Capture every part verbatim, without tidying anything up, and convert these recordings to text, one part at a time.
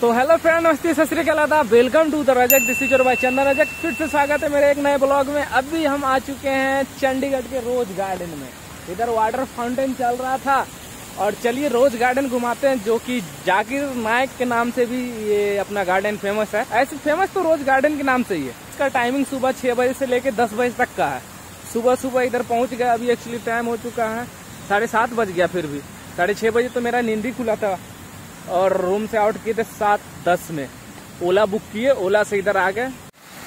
तो hello friend, नमस्ते, सत श्री अकाल, आदाब, welcome to the Rajak, this is your by Chandan Rajak. फिर से स्वागत है मेरे एक नए ब्लॉग में। अभी हम आ चुके हैं चंडीगढ़ के रोज गार्डन में। इधर वाटर फाउंटेन चल रहा था और चलिए रोज गार्डन घुमाते हैं, जो कि जाकिर नायक के नाम से भी ये अपना गार्डन फेमस है। ऐसे फेमस तो रोज गार्डन के नाम से ही है। इसका टाइमिंग सुबह छह बजे से लेकर दस बजे तक का है। सुबह सुबह इधर पहुंच गया। अभी एक्चुअली टाइम हो चुका है साढ़े सात बज गया। फिर भी साढ़े छह बजे तो मेरा नींद ही खुला था और रूम से आउट किए थे सात दस में। ओला बुक किए, ओला से इधर आ गए।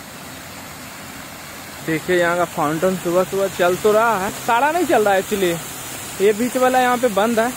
देखिए यहाँ का फाउंटेन सुबह सुबह चल तो रहा है, सारा नहीं चल रहा है एक्चुअली। ये बीच वाला यहाँ पे बंद है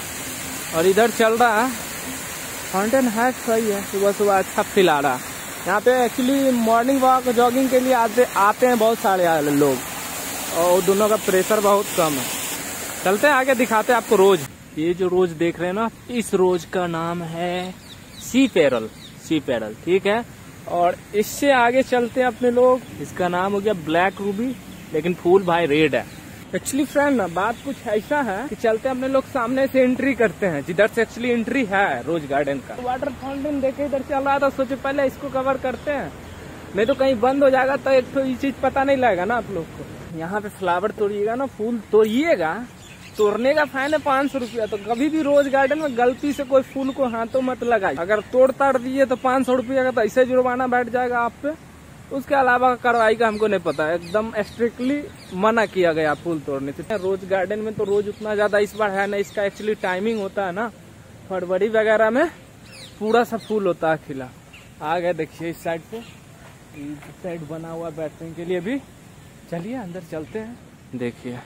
और इधर चल रहा है। फाउंटेन है सही है, सुबह सुबह अच्छा फील आ रहा है। यहाँ पे एक्चुअली मॉर्निंग वॉक जॉगिंग के लिए आते आते हैं बहुत सारे लोग और दोनों का प्रेशर बहुत कम है। चलते हैं आगे, दिखाते हैं आपको रोज। ये जो रोज देख रहे हैं ना, इस रोज का नाम है सी पेरल, सी पेरल, ठीक है। और इससे आगे चलते हैं अपने लोग। इसका नाम हो गया ब्लैक रूबी, लेकिन फूल भाई रेड है। एक्चुअली फ्रेंड ना, बात कुछ ऐसा है कि चलते अपने लोग सामने से एंट्री करते हैं, जिधर से एक्चुअली एंट्री है रोज गार्डन का। वाटर फाउंटेन देखे इधर चल रहा था, सोचे पहले इसको कवर करते हैं, नहीं तो कहीं बंद हो जाएगा तो एक तो ये चीज पता नहीं लगेगा ना आप लोग को। यहाँ पे फ्लावर तोड़िएगा ना, फूल तोड़िएगा, तोड़ने का फाइन है पाँच सौ रुपया। तो कभी भी रोज गार्डन में गलती से कोई फूल को हाथों मत लगाई। अगर तोड़ ताड़ दिए तो पाँच सौ रुपया का तो ऐसे जुर्माना बैठ जाएगा आप पे। उसके अलावा कार्रवाई का हमको नहीं पता है। एकदम स्ट्रिक्टली मना किया गया फूल तोड़ने से। रोज गार्डन में तो रोज उतना ज्यादा इस बार है ना। इसका एक्चुअली टाइमिंग होता है ना, फरवरी वगैरह में पूरा सा फूल होता है खिला। आ गए देखिए इस साइड से, इस साइड बना हुआ बैठने के लिए भी। चलिए अंदर चलते हैं। देखिए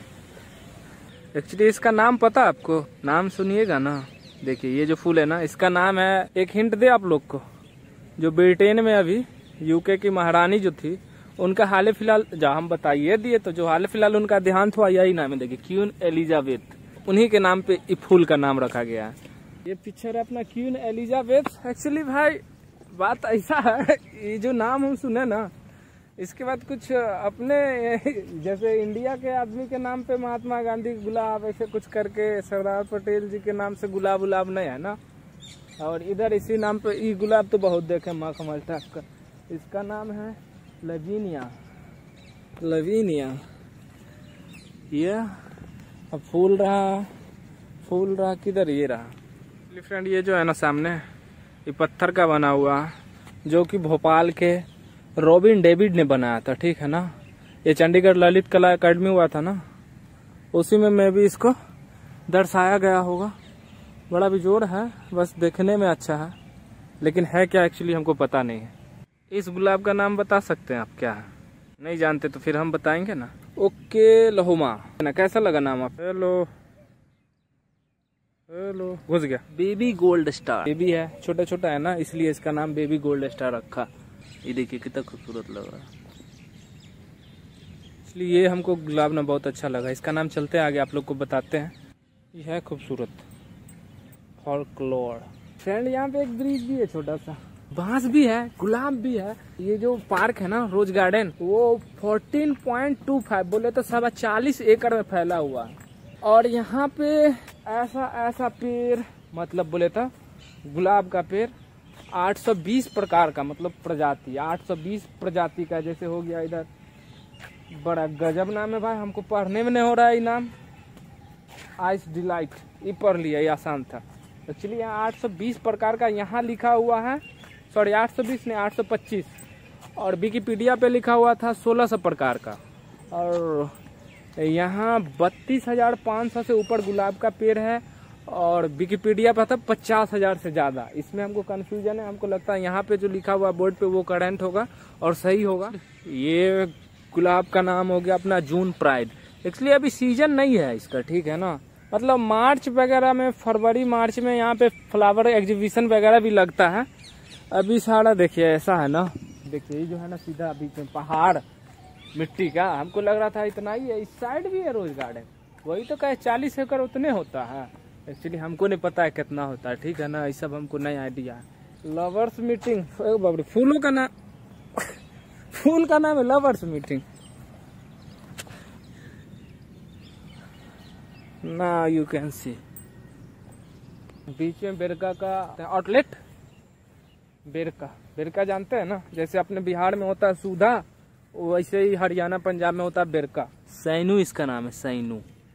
एक्चुअली इसका नाम पता आपको, नाम सुनिएगा ना। देखिए ये जो फूल है ना, इसका नाम है, एक हिंट दे आप लोग को, जो ब्रिटेन में अभी यूके की महारानी जो थी, उनका हाल फिलहाल, जहाँ हम बताइए दिए तो जो हाल फिलहाल उनका देहांत हुआ, यही नाम है। देखिए क्वीन एलिजाबेथ, उन्हीं के नाम पे इस फूल का नाम रखा गया है। ये पिक्चर है अपना क्वीन एलिजाबेथ। एक्चुअली भाई बात ऐसा है, ये जो नाम हम सुने ना, इसके बाद कुछ अपने जैसे इंडिया के आदमी के नाम पे महात्मा गांधी गुलाब, ऐसे कुछ करके सरदार पटेल जी के नाम से गुलाब गुलाब नहीं है ना। और इधर इसी नाम पे ई गुलाब तो बहुत देखे मखमल टाइप का। इसका नाम है लवीनिया, लवीनिया। ये अब फूल रहा, फूल रहा किधर, ये रहा। फ्रेंड ये जो है ना सामने, ये पत्थर का बना हुआ, जो कि भोपाल के रॉबिन डेविड ने बनाया था, ठीक है ना। ये चंडीगढ़ ललित कला अकादमी हुआ था ना, उसी में मैं भी इसको दर्शाया गया होगा। बड़ा बेजोड़ है, बस देखने में अच्छा है, लेकिन है क्या एक्चुअली हमको पता नहीं है। इस गुलाब का नाम बता सकते हैं आप क्या है? नहीं जानते तो फिर हम बताएंगे ना। ओके लहोमा ना, कैसा लगा नाम आप? हेलो हेलो, घुस गया। बेबी गोल्ड स्टार, बेबी है, छोटा छोटा है ना, इसलिए इसका नाम बेबी गोल्ड स्टार रखा। ये देखिए कितना खूबसूरत लग रहा है, इसलिए ये हमको गुलाब ना बहुत अच्छा लगा। इसका नाम चलते आगे आप लोग को बताते हैं। ये है खूबसूरत फॉल्कलोर। फ्रेंड यहाँ पे एक ब्रिज भी है, छोटा सा बांस भी है, गुलाब भी है। ये जो पार्क है ना रोज गार्डन, वो चौदह पॉइंट दो पाँच बोले तो सवा चालीस एकड़ में फैला हुआ है। और यहाँ पे ऐसा ऐसा पेड़, मतलब बोले तो गुलाब का पेड़ आठ सौ बीस प्रकार का, मतलब प्रजाति आठ सौ बीस प्रजाति का। जैसे हो गया इधर, बड़ा गजब नाम है भाई, हमको पढ़ने में नहीं हो रहा है ये नाम। आइस डिलाइट, ये पढ़ लिया, ये आसान था। एक्चुअली यहाँ आठ सौ बीस प्रकार का यहाँ लिखा हुआ है। सॉरी आठ सौ बीस नहीं, आठ सौ पच्चीस। और विकिपीडिया पे लिखा हुआ था सोलह सौ प्रकार का। और यहाँ बत्तीस हजार पाँच सौ से ऊपर गुलाब का पेड़ है और विकिपीडिया पे था पचास हजार से ज्यादा। इसमें हमको कंफ्यूजन है। हमको लगता है यहाँ पे जो लिखा हुआ बोर्ड पे वो करेंट होगा और सही होगा। ये गुलाब का नाम हो गया अपना जून प्राइड। इसलिए अभी सीजन नहीं है इसका, ठीक है ना। मतलब मार्च वगैरह में, फरवरी मार्च में यहाँ पे फ्लावर एग्जीबिशन वगैरह भी लगता है। अभी सारा देखिए ऐसा है ना, देखिए ये जो है ना सीधा बीच में पहाड़ मिट्टी का, हमको लग रहा था इतना ही है। इस साइड भी है रोज गार्डन, वही तो कहे चालीस एकड़ उतने होता है। एक्चुअली हमको नहीं पता है कितना होता है, ठीक है ना, ये सब हमको नहीं आइडिया है। लवर्स मीटिंग, बाबरे फूलों का नाम फूल का नाम है लवर्स मीटिंग ना। यू कैन सी बीच में बेरका का आउटलेट, बेरका, बेरका जानते हैं ना, जैसे अपने बिहार में होता है सूधा, वैसे ही हरियाणा पंजाब में होता है बेरका। सैनू इसका नाम है, सैनू।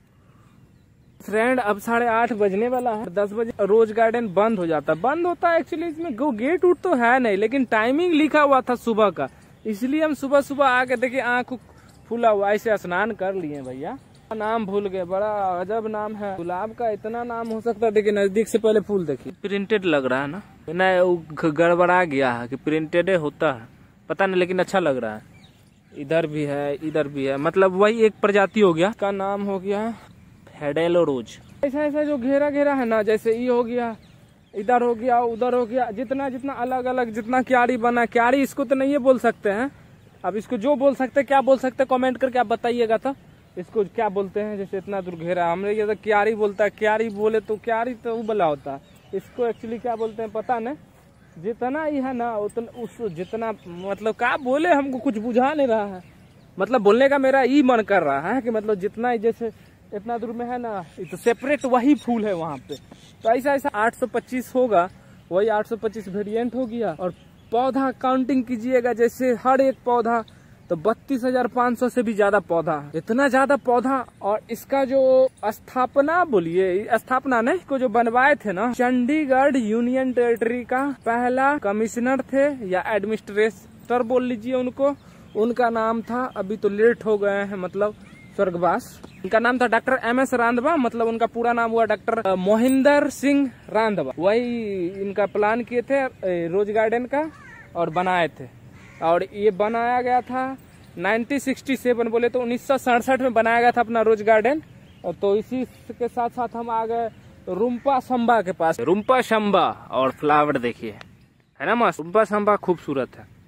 फ्रेंड अब साढ़े आठ बजने वाला है, दस बजे रोज गार्डन बंद हो जाता है। बंद होता है एक्चुअली इसमें गो गेट उट तो है नहीं, लेकिन टाइमिंग लिखा हुआ था सुबह का, इसलिए हम सुबह सुबह आके देखे आँख फूला हुआ, ऐसे स्नान कर लिए भैया। नाम भूल गए, बड़ा अजब नाम है गुलाब का, इतना नाम हो सकता है। देखिए नजदीक से पहले फूल देखिए, प्रिंटेड लग रहा है ना, नहीं गड़बड़ा गया है कि प्रिंटेड होता है पता नहीं, लेकिन अच्छा लग रहा है। इधर भी है, इधर भी है, मतलब वही एक प्रजाति हो गया। का नाम हो गया हेडेलो रोज। ऐसा ऐसा जो घेरा घेरा है ना, जैसे ये हो गया, इधर हो गया, उधर हो गया, जितना जितना अलग अलग जितना क्यारी बना, क्यारी इसको तो नहीं बोल सकते हैं, अब इसको जो बोल सकते क्या बोल सकते कमेंट करके आप बताइएगा। तो इसको क्या बोलते हैं, जैसे इतना दूर घेरा, हमने ये तो क्यारी बोलता है, क्यारी बोले तो क्यारी तो उबला होता है, इसको एक्चुअली क्या बोलते हैं पता नहीं। जितना ही है ना उतना उस जितना मतलब क्या बोले, हमको कुछ बुझा नहीं रहा है, मतलब बोलने का मेरा ये मन कर रहा है कि मतलब जितना ही जैसे इतना दूर में है ना, तो सेपरेट वही फूल है वहाँ पे। तो ऐसा ऐसा आठ सौ पच्चीस होगा, वही आठ सौ पच्चीस वेरिएंट हो गया। और पौधा काउंटिंग कीजिएगा, जैसे हर एक पौधा तो बत्तीस हजार पाँच सौ से भी ज्यादा पौधा, इतना ज्यादा पौधा। और इसका जो स्थापना बोलिए, स्थापना नहीं, इसको जो बनवाए थे ना, चंडीगढ़ यूनियन टेरिटरी का पहला कमिश्नर थे या एडमिनिस्ट्रेटर बोल लीजिए उनको, उनका नाम था, अभी तो लेट हो गए हैं मतलब स्वर्गवास। इनका नाम था डॉक्टर एम एस रांधवा, मतलब उनका पूरा नाम हुआ डॉक्टर मोहिंदर सिंह रांधवा। वही इनका प्लान किए थे रोज गार्डन का और बनाए थे। और ये बनाया गया था नाइनटीन सिक्सटी सेवन, बोले तो उन्नीस सौ सड़सठ में बनाया गया था अपना रोज गार्डन। और तो इसी के साथ साथ हम आ गए रुम्पा शंबा के पास। रुम्पा शंबा और फ्लावर देखिए, है ना मस्त। रुम्पा शंबा खूबसूरत है,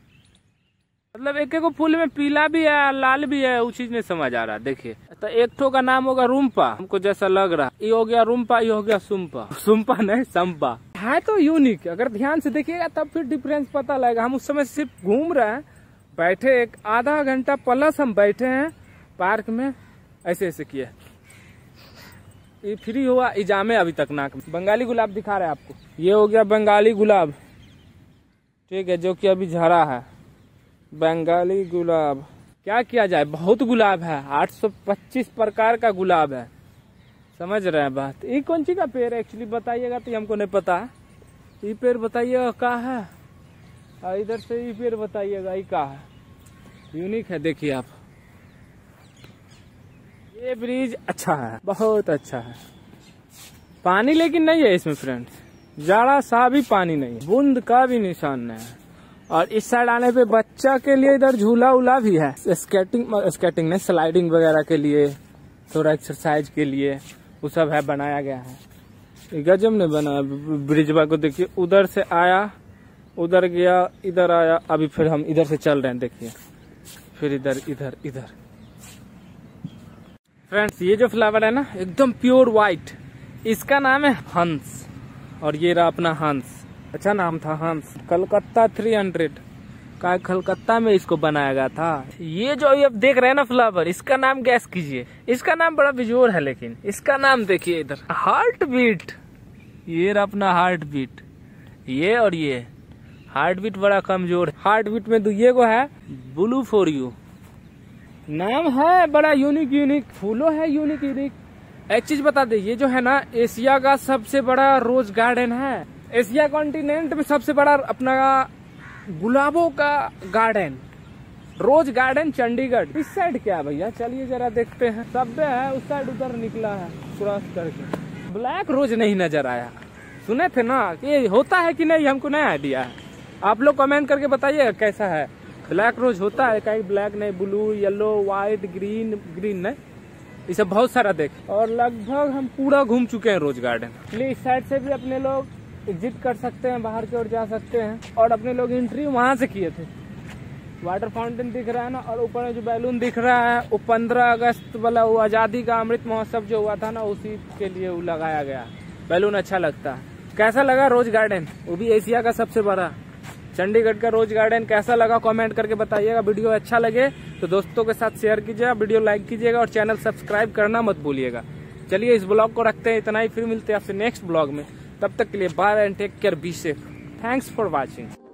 मतलब एक एक फूल में पीला भी है लाल भी है, वो चीज नहीं समझ आ रहा। देखिए तो एक ठो का नाम होगा रुम्पा, हमको जैसा लग रहा, ये हो गया रुम्पा, ये हो गया सुम्पा। सुम्पा नहीं संपा है, तो यूनिक। अगर ध्यान से देखिएगा तब फिर डिफरेंस पता लगेगा। हम उस समय सिर्फ घूम रहे हैं, बैठे एक आधा घंटा प्लस हम बैठे हैं पार्क में, ऐसे ऐसे किए। ये फ्री हुआ इजामे अभी तक नाक में। बंगाली गुलाब दिखा रहे हैं आपको, ये हो गया बंगाली गुलाब, ठीक है, जो कि अभी झरा है बंगाली गुलाब। क्या किया जाए, बहुत गुलाब है, आठ सौ पच्चीस प्रकार का गुलाब है, समझ रहे हैं बात। ये कौन सी का पेड़ है एक्चुअली बताइएगा, तो हमको नहीं पता। ये पेड़ बताइएगा क्या है, और इधर से ये पेड़ बताइएगा ये क्या है, यूनिक है। देखिए आप, ये ब्रिज अच्छा है, बहुत अच्छा है। पानी लेकिन नहीं है इसमें फ्रेंड्स, जरा सा भी पानी नहीं, बूंद का भी निशान नहीं है। और इस साइड आने पे बच्चा के लिए इधर झूला उला भी है, स्केटिंग स्केटिंग नहीं स्लाइडिंग वगैरह के लिए, थोड़ा एक्सरसाइज के लिए वो सब है, बनाया गया है। गजब ने बनाया ब्रिजवा को, देखिए उधर से आया, उधर गया, इधर आया, अभी फिर हम इधर से चल रहे हैं, देखिए फिर इधर इधर इधर। फ्रेंड्स ये जो फ्लावर है ना एकदम प्योर व्हाइट, इसका नाम है हंस। और ये रहा अपना हंस, अच्छा नाम था हंस। कलकत्ता थ्री हंड्रेड का कलकत्ता में इसको बनाया गया था। ये जो ये देख रहे हैं ना फ्लावर, इसका नाम गैस कीजिए, इसका नाम बड़ा बेजोर है, लेकिन इसका नाम देखिए इधर, हार्ट बीट। ये रहा अपना हार्ट बीट, ये और ये हार्ट बीट बड़ा कमजोर है। हार्ट बीट में ये को है ब्लू फॉर यू, नाम है बड़ा यूनिक यूनिक, फूलों है यूनिक यूनिक। एक चीज बता दे, ये जो है ना एशिया का सबसे बड़ा रोज गार्डन है, एशिया कॉन्टिनेंट में सबसे बड़ा अपना गुलाबों का गार्डन, रोज गार्डन चंडीगढ़। इस साइड क्या है भैया, चलिए जरा देखते हैं। सब है उस साइड, उधर निकला है क्रॉस करके। ब्लैक रोज नहीं नजर आया, सुने थे ना, ये होता है कि नहीं हमको नहीं आइडिया है, आप लोग कमेंट करके बताइए कैसा है। ब्लैक रोज होता है कहीं, ब्लैक नहीं, blue yellow white green, green नहीं, ये सब बहुत सारा देख। और लगभग हम पूरा घूम चुके हैं रोज गार्डन। इसलिए इस साइड से भी अपने लोग एग्जिट कर सकते हैं, बाहर की ओर जा सकते हैं। और अपने लोग एंट्री वहां से किए थे। वाटर फाउंटेन दिख रहा है ना, और ऊपर में जो बैलून दिख रहा है वो पंद्रह अगस्त वाला वो आजादी का अमृत महोत्सव जो हुआ था ना, उसी के लिए वो लगाया गया बैलून। अच्छा लगता है। कैसा लगा रोज गार्डन, वो भी एशिया का सबसे बड़ा चंडीगढ़ का रोज गार्डन, कैसा लगा कमेंट करके बताइएगा। वीडियो अच्छा लगे तो दोस्तों के साथ शेयर कीजिएगा, वीडियो लाइक कीजिएगा और चैनल सब्सक्राइब करना मत भूलिएगा। चलिए इस ब्लॉग को रखते हैं इतना ही, फिर मिलते हैं आपसे नेक्स्ट ब्लॉग में। तब तक के लिए bye and take care, be safe, thanks for watching.